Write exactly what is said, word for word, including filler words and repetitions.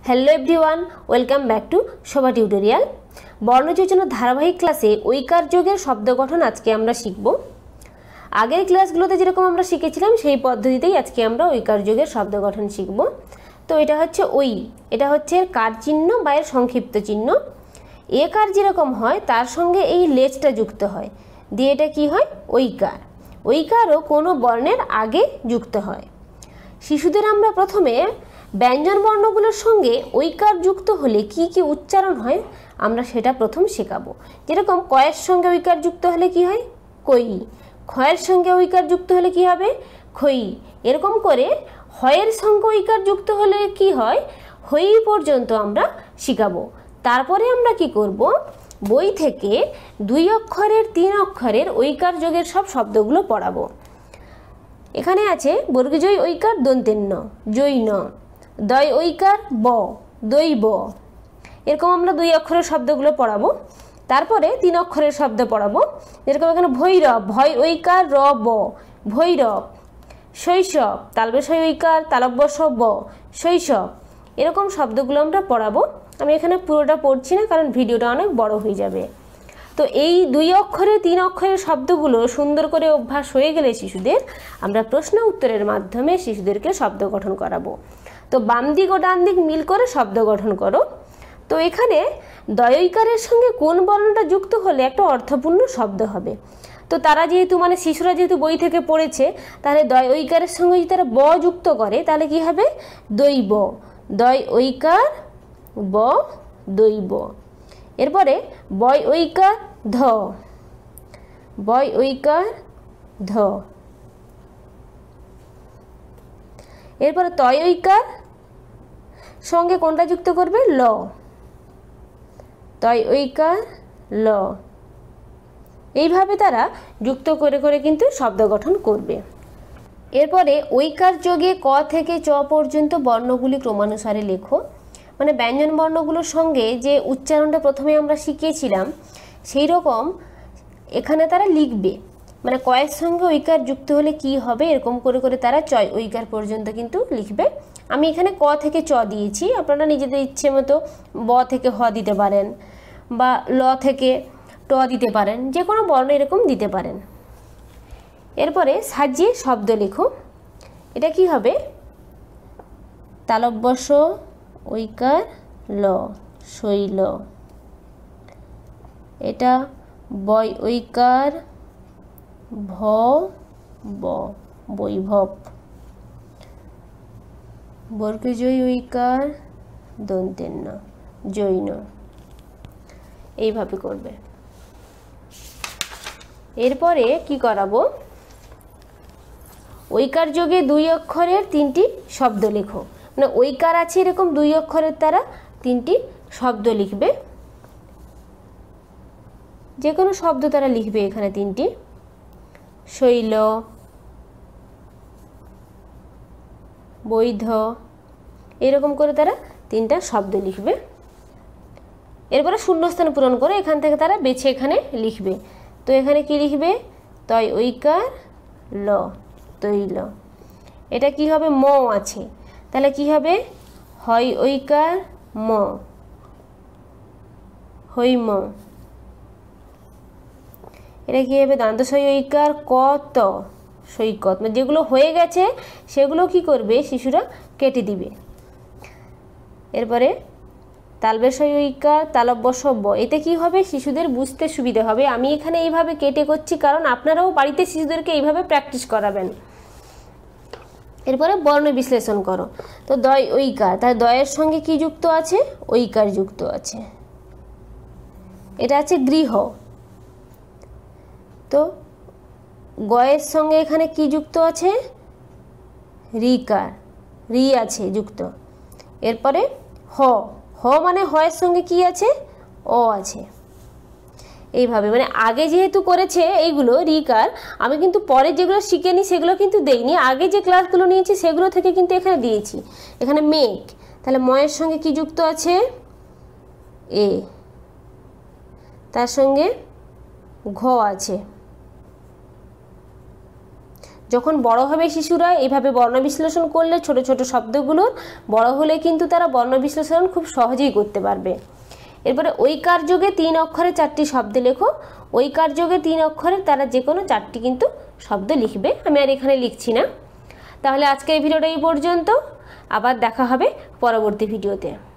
Hello everyone, welcome back to Shobha tutorial. বর্ণ যোজনার ধারাবাহিক ক্লাসে ঐকার যোগের শব্দ গঠন আজকে আমরা শিখব। আগের ক্লাসগুলোতে যেরকম আমরা শিখেছিলাম সেই পদ্ধতিতেই আজকে আমরা ঐকার যোগের শব্দ গঠন শিখব। তো এটা হচ্ছে ওই, এটা হচ্ছে কার চিহ্ন বা এর সংক্ষিপ্ত চিহ্ন। এ কার যেরকম হয় তার সঙ্গে এই লেজটা যুক্ত হয়, দিয়ে এটা কি হয় ঐকার। ঐকারও কোনো বর্ণের আগে যুক্ত হয়। শিশুদের আমরা প্রথমে ব্যঞ্জন বর্ণগুলোর সঙ্গে ঐকার যুক্ত হলে কি কি উচ্চারণ হয় আমরা সেটা প্রথম শেখাবো। যেরকম কয়ের সঙ্গে ঐকার যুক্ত হলে কি হয় কই, ক্ষয়ের সঙ্গে ঐকার যুক্ত হলে কি হবে খই। এরকম করে হয়ের সঙ্গে ঐকার যুক্ত হলে কি হয় হই পর্যন্ত আমরা শিখাবো। তারপরে আমরা কি করব, বই থেকে দুই অক্ষরের তিন অক্ষরের ঐকার যোগের সব শব্দগুলো পড়াবো। এখানে আছে বর্গজয় ঐকার দন্তেন্য জৈন, দয় ঐকার ব দৈব। এরকম আমরা দুই অক্ষরের শব্দগুলো পড়াবো। তারপরে তিন অক্ষরের শব্দ পড়াবো। যেরকম এখানে ভৈরব, ভয় ঐকার র ব ভৈরব। শৈশব, তালবেশয় ঐকার তালব্যস ব শৈশব। এরকম শব্দগুলো আমরা পড়াবো। আমি এখানে পুরোটা পড়ছি না কারণ ভিডিওটা অনেক বড় হয়ে যাবে। তো এই দুই অক্ষরে তিন অক্ষরের শব্দগুলো সুন্দর করে অভ্যাস হয়ে গেলে শিশুদের আমরা প্রশ্ন উত্তরের মাধ্যমে শিশুদেরকে শব্দ গঠন করাবো। তো বাম দিক ও ডান দিক মিল করে শব্দ গঠন করো। তো এখানে দয়ৈকারের সঙ্গে কোন বর্ণটা যুক্ত হলে একটা অর্থপূর্ণ শব্দ হবে। তো তারা যেহেতু মানে শিশুরা যেহেতু বই থেকে পড়েছে, তাহলে দয় ঐকারের সঙ্গে যদি তারা ব যুক্ত করে তাহলে কি হবে দৈব, দয় ঐকার ব দৈব। এরপরে বয় ঐকার ধ, বয় ঐকার ধ। এরপরে তয় ঐকার সঙ্গে কোনটা যুক্ত করবে ল, তয় ঐকার ল। এইভাবে তারা যুক্ত করে করে কিন্তু শব্দ গঠন করবে। এরপরে ঐকার যোগে ক থেকে চ পর্যন্ত বর্ণগুলি ক্রমানুসারে লেখো। মানে ব্যঞ্জন বর্ণগুলোর সঙ্গে যে উচ্চারণটা প্রথমে আমরা শিখিয়েছিলাম সেই রকম এখানে তারা লিখবে। মানে কয়ের সঙ্গে ঐকার যুক্ত হলে কি হবে এরকম করে করে তারা চয় ঐকার পর্যন্ত কিন্তু লিখবে। আমি এখানে ক থেকে চ দিয়েছি, আপনারা নিজেদের ইচ্ছে মতো ব থেকে হ দিতে পারেন বা ল থেকে ট দিতে পারেন, যে কোনো বর্ণ এরকম দিতে পারেন। এরপরে সাজিয়ে শব্দ লেখো। এটা কি হবে তালব্যস ঐকার ল শৈল। এটা বয় ঐকার ভ ব বৈভব। বর্গজয় ঐকার দন্তেন্য জৈন। এইভাবে করবে। এরপরে কি করাবো, ঐকার যোগে দুই অক্ষরের তিনটি শব্দ লেখো। মানে ঐকার আছে এরকম দুই অক্ষরের তারা তিনটি শব্দ লিখবে। যে কোনো শব্দ তারা লিখবে এখানে তিনটি। শৈল, বৈধ, এরকম করে তারা তিনটা শব্দ লিখবে। এরপরে শূন্যস্থান পূরণ করে এখান থেকে তারা বেছে এখানে লিখবে। তো এখানে কি লিখবে তয় ঐকার ল তৈল। এটা কি হবে ম আছে, তাহলে কি হবে হয় ঐকার ম হৈম। এটা কি হবে দান্তশয় ঐকার ক ত সৈকত। মানে যেগুলো হয়ে গেছে সেগুলো কি করবে শিশুরা কেটে দিবে। এরপরে তালবেশয় ঐকার তালব্যস ব। এতে কি হবে শিশুদের বুঝতে সুবিধা হবে। আমি এখানে এইভাবে কেটে করছি কারণ আপনারাও বাড়িতে শিশুদেরকে এইভাবে প্র্যাকটিস করাবেন। এরপরে বর্ণ বিশ্লেষণ করো। তো দয় ঐকার, তার দয়ের সঙ্গে কি যুক্ত আছে ঐকার যুক্ত আছে। এটা আছে গৃহ। তো গয়ের সঙ্গে এখানে কি যুক্ত আছে রিকার, রি আছে যুক্ত। এরপরে হ, হ মানে হয়ের সঙ্গে কি আছে অ আছে। এইভাবে মানে আগে যেহেতু করেছে এইগুলো রিকার, আমি কিন্তু পরে যেগুলো শিখে নিই সেগুলো কিন্তু দেইনি। আগে যে ক্লাসগুলো নিয়েছি সেগুলো থেকে কিন্তু এখানে দিয়েছি। এখানে মেঘ, তাহলে ময়ের সঙ্গে কি যুক্ত আছে এ, তার সঙ্গে ঘ আছে। যখন বড় হবে শিশুরা এইভাবে বর্ণ বিশ্লেষণ করলে ছোট ছোট শব্দগুলোর, বড় হলে কিন্তু তারা বর্ণ বিশ্লেষণ খুব সহজেই করতে পারবে। এরপরে ঐকার যোগে তিন অক্ষরে চারটি শব্দ লেখো। ঐকার যোগে তিন অক্ষরে তারা যে কোনো চারটি কিন্তু শব্দ লিখবে, আমি আর এখানে লিখছি না। তাহলে আজকের ভিডিওটা এই পর্যন্ত, আবার দেখা হবে পরবর্তী ভিডিওতে।